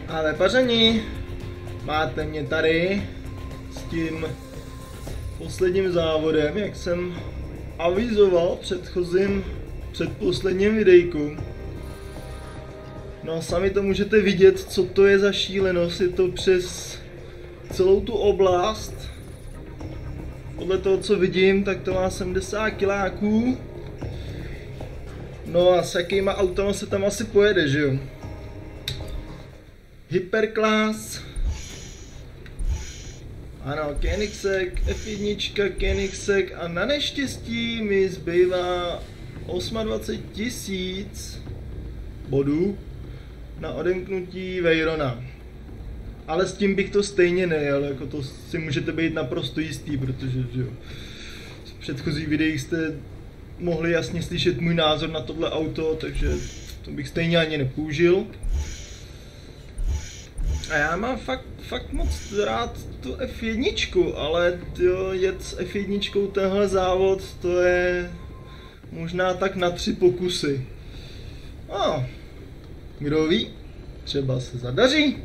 Ale pařani, máte mě tady s tím posledním závodem, jak jsem avizoval v předposledním videjku. No a sami to můžete vidět, co to je za šílenost, je to přes celou tu oblast. Podle toho, co vidím, tak to má 70 kiláků. No a s jakýma autama se tam asi pojede, že jo? Hyperclass. Ano, Koenigsegg, F1, Koenigsegg a na neštěstí mi zbývá 28 000 bodů na odemknutí Veyrona. Ale s tím bych to stejně nejel, jako to si můžete být naprosto jistý, protože jo, v předchozích videích jste mohli jasně slyšet můj názor na tohle auto, takže to bych stejně ani nepoužil. A já mám fakt moc rád tu F1, ale tyjo, jet s F1 tenhle závod, to je možná tak na 3 pokusy. No, kdo ví, třeba se zadaří.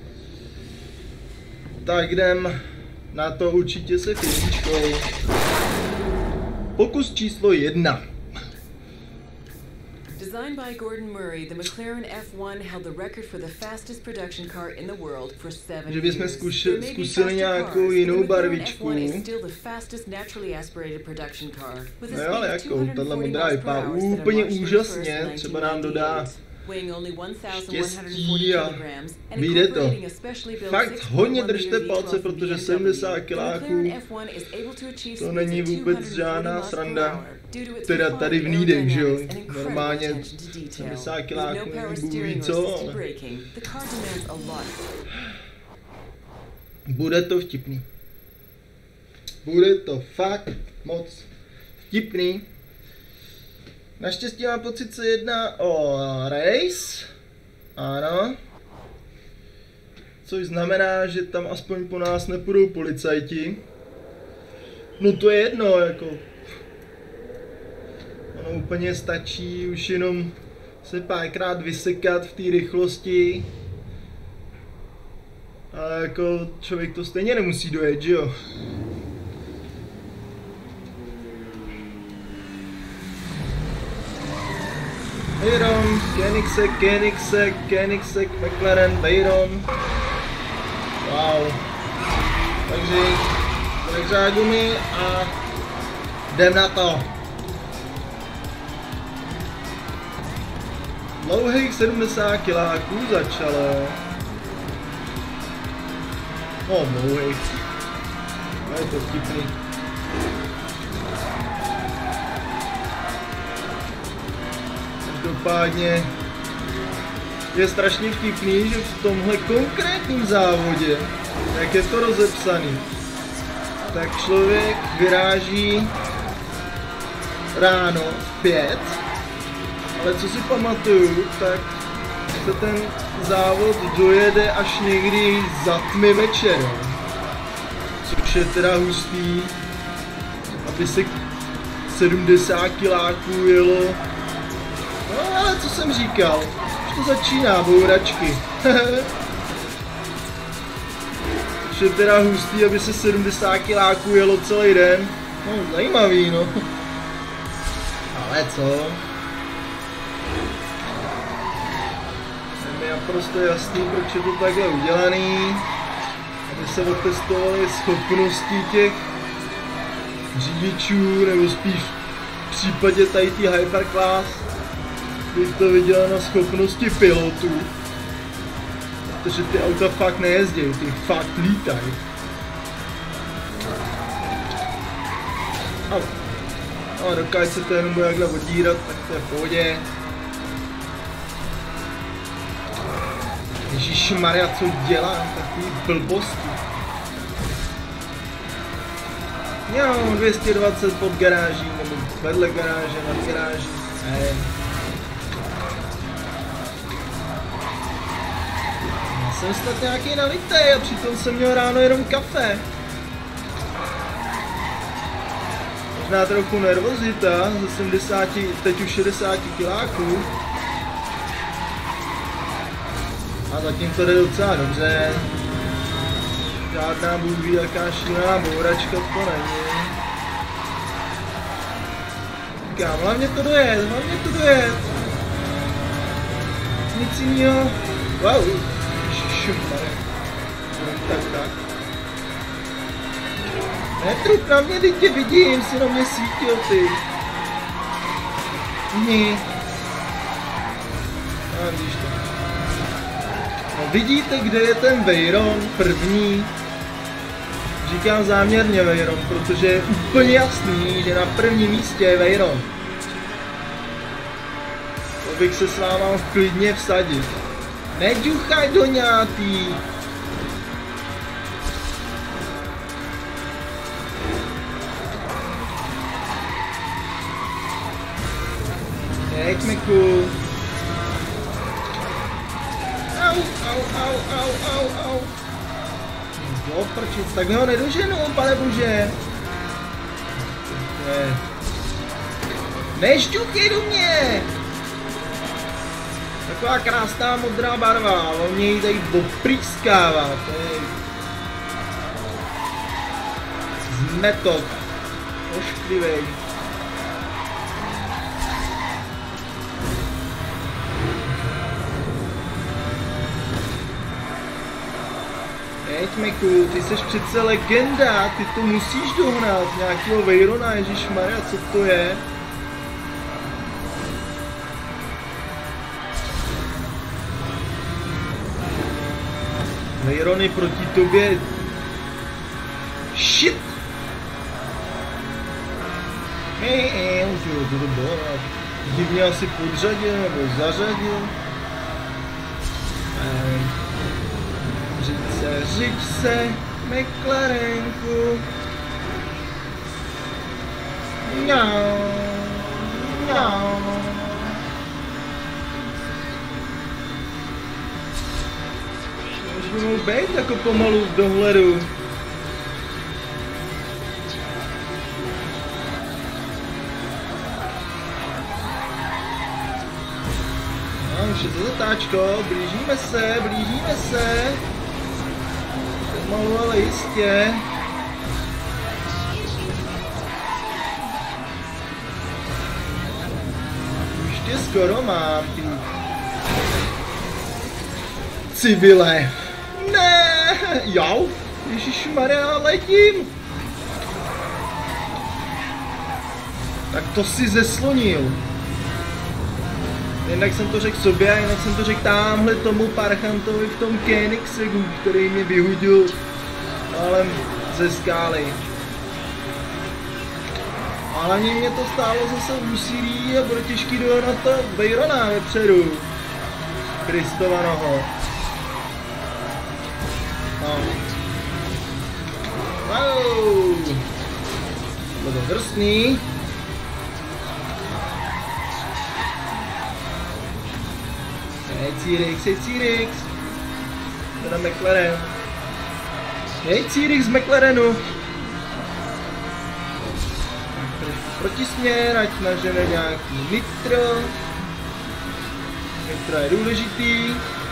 Tak jdem na to určitě se F1. Pokus číslo 1. Designed by Gordon Murray, the McLaren F1 held the record for the fastest production car in the world for 7 Že bychom years. zkusili nějakou jinou barvičku. The McLaren F1 is still the fastest naturally aspirated production car. With a No jo, ale speed of jako, tahle 240 modrá miles per vypadá hour set on úplně March 31st, úžasně, třeba nám dodá 1998. Weighing only 1,140 štěstí a kilograms and vyjde to. incorporating a specially built Fakt 6.1 hodně liter držte V12 palce, protože BMW. 70 The kiláků McLaren F1 is able to achieve to speeds není of vůbec 240 žádná miles per sranda. hour due to its Teda tady v refined Nídech, že jo, aerodynamics and incredible normálně attention to detail. 70 With kiláků no power není bůh ví steering or co, assisted ale braking, the car demands a lot. bude to vtipný. Bude to fakt moc vtipný. Naštěstí mám pocit, se jedná o race. Ano. Což znamená, že tam aspoň po nás nepůjdou policajti. No to je jedno, jako. Ono úplně stačí už jenom se párkrát vysekat v té rychlosti. A jako člověk to stejně nemusí dojet, že jo? Veyron, Koenigsegg, McLaren, Veyron. Wow. Takže gumy a jdem na to. Dlouhých 70 kiláků začalo. No, dlouhých. No, je to vtipný. Každopádně je strašně vtipný, že v tomhle konkrétním závodě, jak je to rozepsaný, tak člověk vyráží ráno v 5, ale co si pamatuju, tak se ten závod dojede až někdy za tmy večer, což je teda hustý, aby se 70 kiláků jelo. No ale co jsem říkal, už to začíná, bouračky. Což je teda hustý, aby se 70 kiláků jelo celý den. No zajímavý, no. Ale co? Je mi naprosto jasný, proč je to takhle udělaný. Aby se otestovaly schopnosti těch řidičů, nebo spíš v případě tady tý Hyperclass bych to viděl na schopnosti pilotů. Protože ty auta fakt nejezdí, ty fakt lítají. Ale dokáže se to jenom bude takhle odírat, tak to je v pohodě. Ježišmarja, co dělám, takový blbosti. Jo, 220 pod garáží, nebo vedle garáže, nad garáží. Já jsem snad nějaký nalitej a přitom jsem měl ráno jenom kafe. Možná trochu nervozita ze 70, teď už 60 kiláků. A zatím to jde docela dobře. Žádná bůh ví jaká šílená bouračka to není. Říkám, hlavně to dojet, hlavně to dojet. Nic jinýho. Wow, ježišmarja. Tak. Netrup na mě, teď tě vidím, si na mě svítil ty. Vidíš to. No, vidíte, kde je ten Veyron první? Říkám záměrně Veyron, protože je úplně jasný, že na prvním místě je Veyron. To bych se s váma klidně vsadit. Neďuchaj do ňátý. Jeď, Meku. Au. Jo, prčic, tak ho nedoženu, pane bože. Nešťuchej do mě. Taková krásná modrá barva, on mě ji tady oprýskává. Zmetok. Ošklivej. Jeď, Meku, ty seš přece legenda, ty to musíš dohnat, nějakýho Veyrona, ježišmarja, co to je? Veyrony proti tobě... Shit! To bylo divně asi podřadil, nebo zařadil. Řiď se, McLarenku. Už by mohl být jako pomalu v dohledu. No, už je to zatáčko, blížíme se. Pomalu, ale jistě. Už tě skoro mám, ty civile. Ne, jau, ježišmarja, letím. Tak to si zeslonil. Jinak jsem to řekl sobě a jinak jsem to řekl támhle tomu parchantovi v tom Koenigseggu, který mě vyhudil ale ze skály. Ale mě to stálo zase úsilí a bude těžký dohnat to Veyrona vepředu. Kristova noho. No. Wow. Bylo to drsný. Hej Círix, teda McLaren. Hej Círix z McLarenu. Protisměr, ať nažene nějaký nitro. Nitro je důležitý.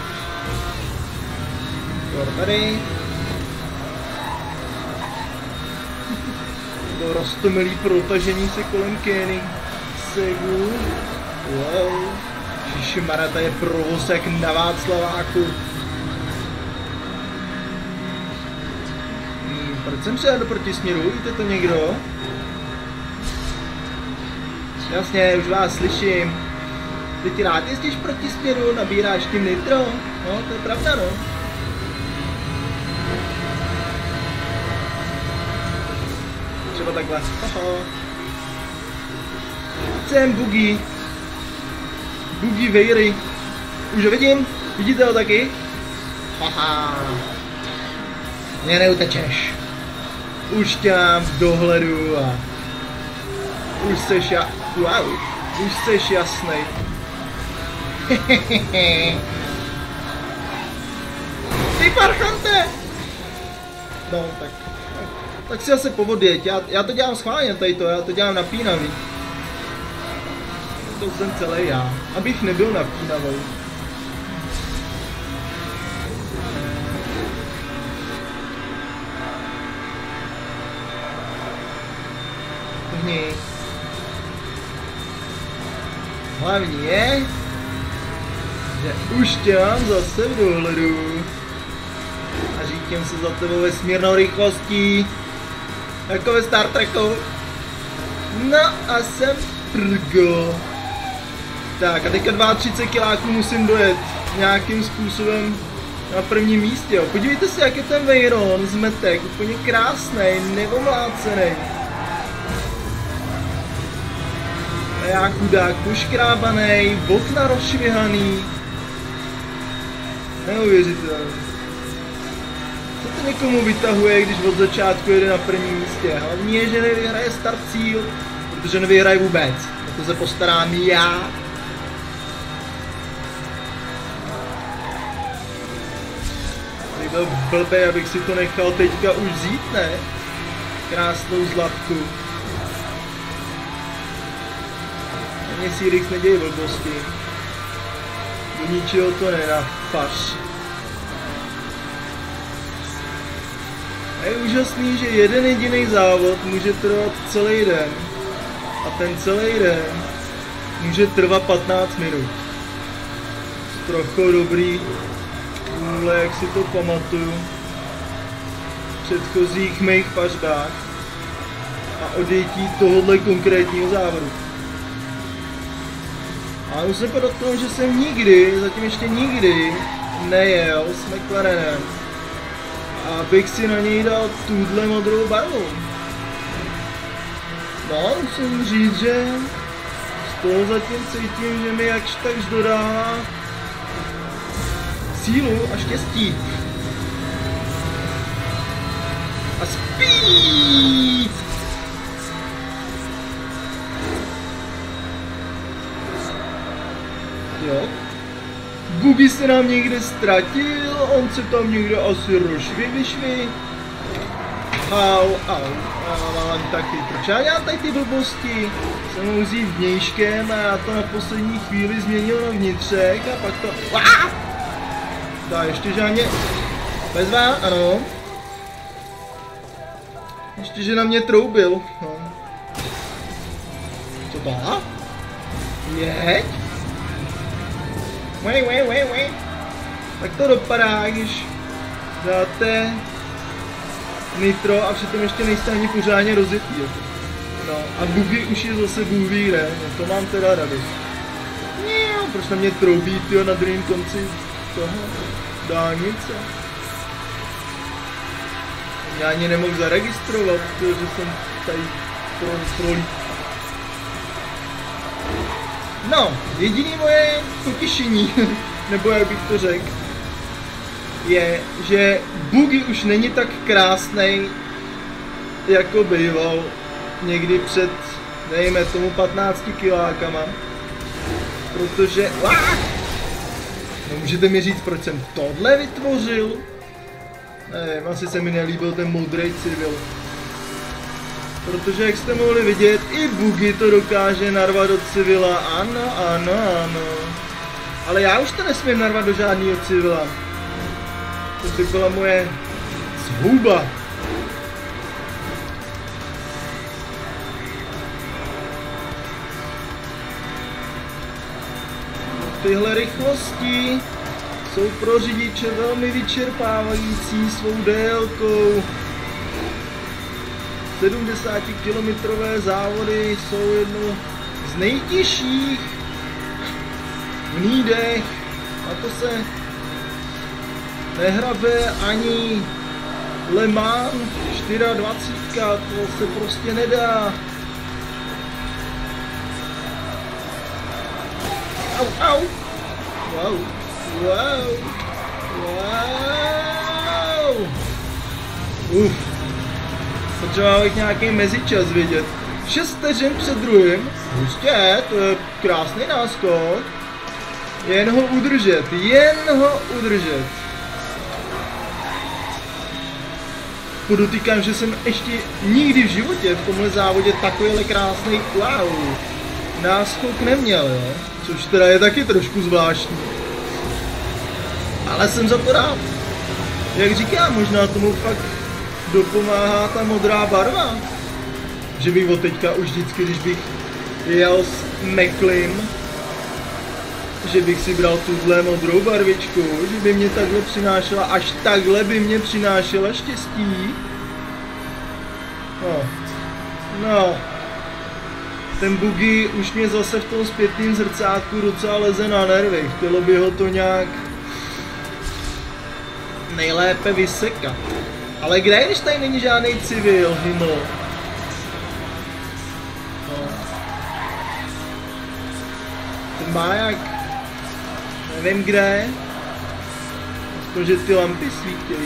Tady. To roztomilý protažení se kolem Koenigseggu. Wow. Ježišmarja, to je provoz jak na Václaváku. Proč jsem přijel do protisměru? Víte to někdo? Jasně, už vás slyším. Teď rád jezdíš protisměru, nabíráš tím nitro? No, to je pravda, no. Třeba takhle. Aha. Jsem Boogie. Boogie Veyry. Už ho vidím? Vidíte ho taky? Haha. Mě neutečeš. Už tě mám v dohledu a... Už seš wow. Už seš jasnej. Ty parchante! No, tak si zase povoděť. Já to dělám schválně tady to, já to dělám napínavý. To jsem celý já, abych nebyl napínavý. Hlavní je, že už tě mám zase v dohledu. A řítím se za tebou vesmírnou rychlostí. Jako ve Star Treku. No a jsem prgo. Tak a teďka 32 kiláků musím dojet nějakým způsobem na prvním místě. Jo. Podívejte se, jak je ten Veyron zmetek, úplně krásnej, nevomlácený. A já chudák poškrábanej, okna rozšvihaný. Neuvěřitelný. Co to někomu vytahuje, když od začátku jede na prvním místě? Hlavní je, že nevyhraje start cíl, protože nevyhraje vůbec. O to se postarám já. Byl blbý, abych si to nechal teďka už vzít, ne? Krásnou zlatku. Ani Sirix neděje blbosti. Do ničeho to nenapaš. A je úžasný, že jeden jediný závod může trvat celý den. A ten celý den může trvat 15 minut. Trochu dobrý. Jak si to pamatuju v předchozích mých pažbách a odjetí tohohle konkrétního závodu. A musím podotknout, že jsem nikdy, zatím ještě nikdy, nejel s McLarenem, abych si na něj dal tuhle modrou barvu. No, musím říct, že z toho zatím cítím, že mi jakž takž dodává sílu a štěstí. A speed! Jo. Boogie se nám někde ztratil, on se tam někde asi vyšvi. Au. Já mám taky, proč já dělám tady ty blbosti? Jsem ho vzít vnějškem a já to na poslední chvíli změnil na vnitřek a pak to... Dá ještě žádně bezvá, ano. Ještě, že na mě troubil. No. Co to? Jeď? Wait. Tak to dopadá, když dáte nitro a přitom ještě nejste ani pořádně rozjetý. No a Boogie už je zase Bůh ví, ne? No, to mám teda radost. Proč na mě troubí, tyjo, na druhém konci toho dálnice? Já ani nemohu zaregistrovat, tyjo, že jsem tady prolít. No, jediný moje potěšení, nebo jak bych to řekl, je, že Boogie už není tak krásnej, jako býval někdy před, dejme tomu, 15 kilákama. Protože... No, můžete mi říct, proč jsem tohle vytvořil? Nevím, asi se mi nelíbil ten modrý civil. Protože, jak jste mohli vidět, i Boogie to dokáže narvat do civila. Ano. Ale já už to nesmím narvat do žádného civila. To by byla moje zhuba. Tyhle rychlosti jsou pro řidiče velmi vyčerpávající svou délkou. 70-kilometrové závody jsou jedno z nejtěžších v nídech a to se nehrabe ani Le Mans 24, to se prostě nedá. Au. Wow. Potřeboval bych nějaký mezičas vidět. 6 vteřin před druhým. Prostě, to je krásný náskok. Jen ho udržet. Podotýkám, že jsem ještě nikdy v životě v tomhle závodě takovýhle krásný náskok neměl, jo? Což teda je taky trošku zvláštní. Ale jsem za to rád. Jak říkám, možná tomu fakt dopomáhá ta modrá barva. Že bych od teďka už vždycky, když bych jel s Macklem že bych si bral tuhle modrou barvičku, že by mě takhle přinášela, až takhle by mě přinášela štěstí. No. Ten buggy už mě zase v tom zpětném zrcátku docela leze na nervy. Chtělo by ho to nějak nejlépe vysekat. Ale kde, když tady není žádný civil, Himmel? No. Ten maják, nevím kde, aspoň, že ty lampy svítily.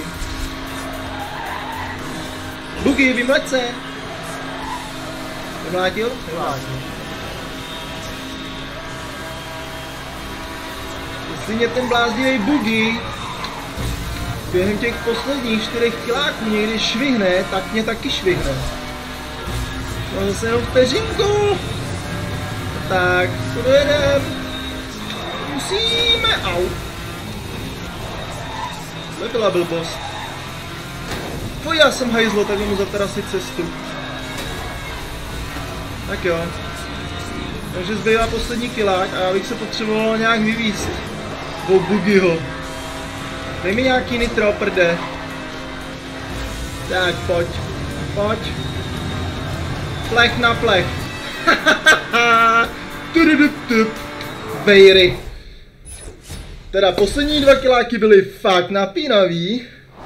Buggy, vymlať se! Vymlátil? Vymlátil. Jestli mě ten bláznivý buggy během těch posledních 4 kiláků někdy švihne, tak mě taky švihne. No zase jenom vteřinku. Tak, to dojedem. Musíme, au. To byla blbost. Pojď, já jsem hajzlo, tak mu zatarasit cestu. Tak jo. Takže zbývá poslední kilák a já bych se potřeboval nějak vyvízt. Po buggyho. Dej mi nějaký nitro, prde. Tak, pojď. Pojď. Plech na plech. Vejry. Teda poslední 2 kiláky byly fakt napínavý.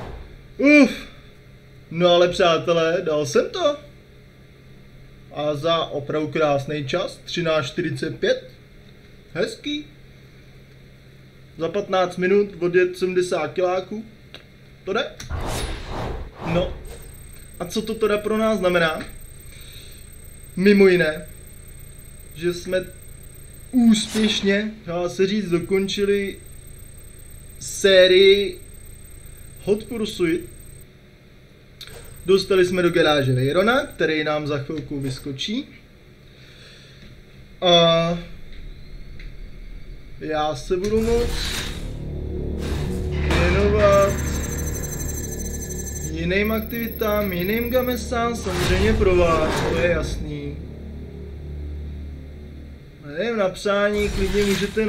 No ale přátelé, dal jsem to. A za opravdu krásný čas, 13:45. Hezký. Za 15 minut odjet 70 kiláků. To jde? No. A co to teda pro nás znamená? Mimo jiné, že jsme úspěšně, dá se říct, dokončili sérii Hot Pursuit. Dostali jsme do garáže Veyrona, který nám za chvilku vyskočí. A já se budu moct věnovat jiným aktivitám, jiným gamesám, samozřejmě pro vás, to je jasný. Nevím, napsání, klidně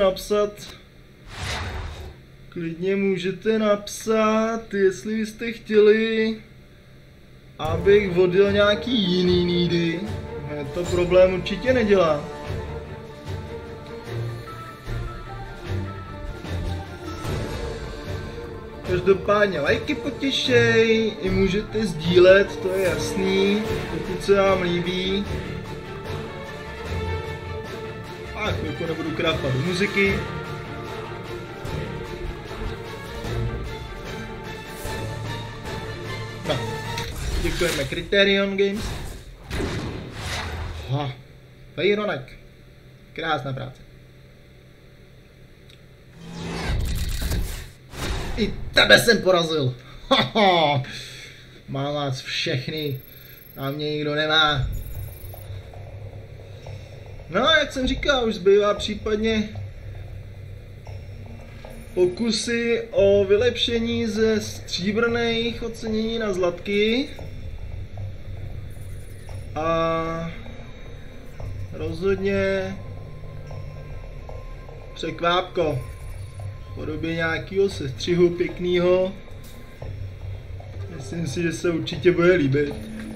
můžete napsat, jestli byste chtěli, abych vodil nějaký jiný needy. To problém určitě nedělá. Každopádně lajky potěšej, i můžete sdílet, to je jasný, pokud se vám líbí. A chvilku nebudu krápat do muziky. No, děkujeme Criterion Games. Veyronek, krásná práce. I tebe jsem porazil. Mám vás všechny. A mě nikdo nemá. No, jak jsem říkal, už zbývá případně pokusy o vylepšení ze stříbrných ocenění na zlatky. A rozhodně překvápko. V podobě nějakého sestřihu pěkného. Myslím si, že se určitě bude líbit.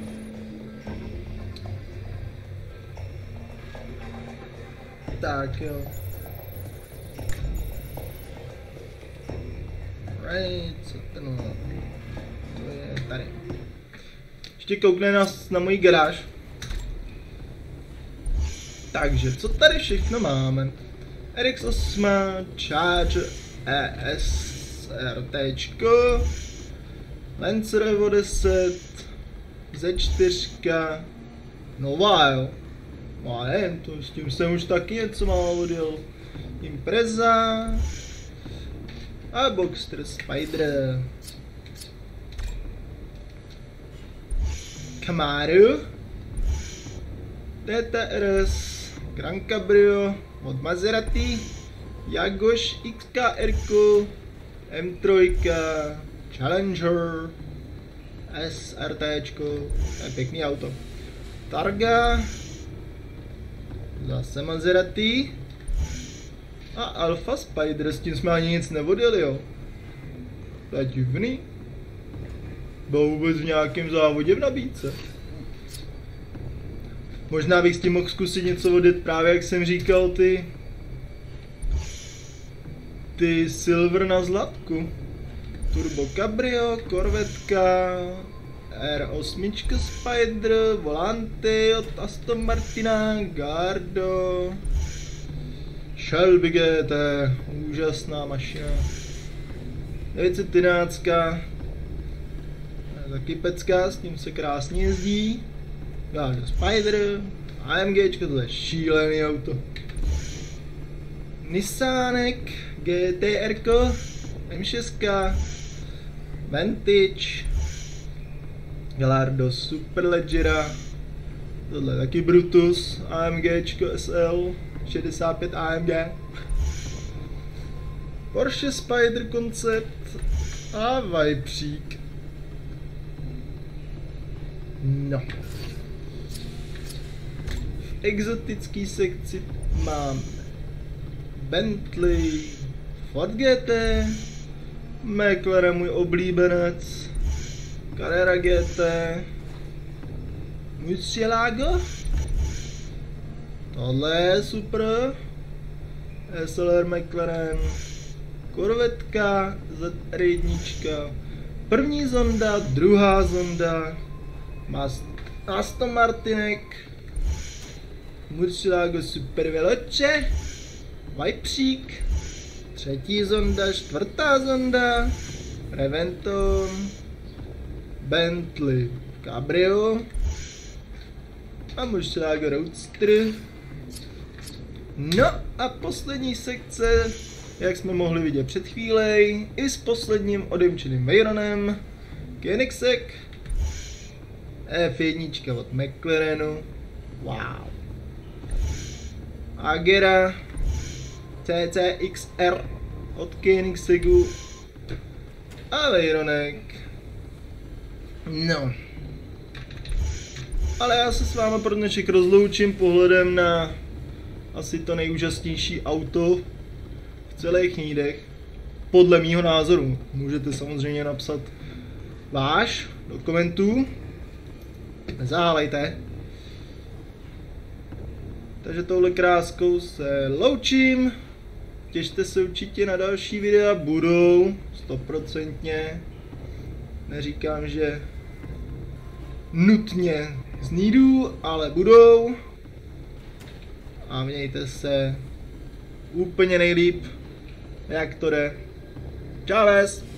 Tak jo. Right, co ten? To je tady. Ještě koukne na můj garáž. Takže, co tady všechno máme? RX8, Charger ES, RT, Lancer Evo 10, Z4, nová jo. No nevím, to s tím jsem už taky něco málo odjel. Impreza a Boxster Spider. Camaro, TTRS, Gran Cabrio od Maserati, Jaguar XKR, M3, Challenger, SRT, to je pěkný auto. Targa, zase Maserati, A Alpha Spider, s tím jsme ani nic nevodili, jo. To je divný. Byl vůbec v nějakém závodě v nabídce. Možná bych s tím mohl zkusit něco vodit, právě jak jsem říkal, ty Silver na zlatku. Turbo Cabrio, Corvettka, R8 Spider, Volante od Aston Martina, Gardo, Shelby GT, úžasná mašina. 913, taky pecka, s tím se krásně jezdí. Gardo Spider, AMGčko, to je šílený auto. Nissanek, GTR, M6, Vantage, Gallardo Superleggera, tohle je taky Brutus, AMGčko SL, 65 AMG, Porsche Spider Concept a Vajpřík. No. V exotické sekci mám Bentley, Ford GT, McLaren můj oblíbenec, Carrera GT, Murcielago, tohle je super, SLR McLaren, Corvettka, ZR1, první zonda, druhá zonda, Aston Martinek, Murcielago Super Veloce, Vajpřík, třetí zonda, čtvrtá zonda, Reventon, Bentley Cabrio a Murcielago Roadster. No a poslední sekce, jak jsme mohli vidět před chvílej, i s posledním odemčeným Veyronem, Koenigsegg, F1 od McLarenu, wow, Agera, CCXR od Koenigseggu a Veyronek. No. Ale já se s váma pro dnešek rozloučím pohledem na asi to nejúžasnější auto v celých knídech. Podle mýho názoru. Můžete samozřejmě napsat váš do komentů. Nezáhejte. Takže touhle kráskou se loučím. Těšte se určitě na další videa, budou 100%. Neříkám, že nutně z Needu, ale budou. A mějte se úplně nejlíp, jak to jde. Čau ves!